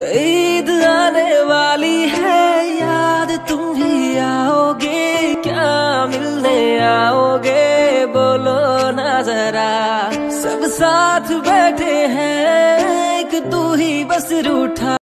ईद आने वाली है, याद तुम भी आओगे क्या? मिलने आओगे बोलो ना जरा। सब साथ बैठे हैं, एक तू ही बस रूठा।